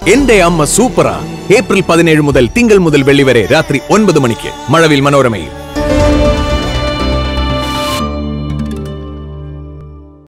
എന്റെ അമ്മ സൂപ്പറാ. ഏപ്രിൽ 17 മുതൽ തിങ്കൾ മുതൽ വെള്ളി വരെ രാത്രി 9 മണിക്ക് മഴവിൽ മനോരമയിൽ.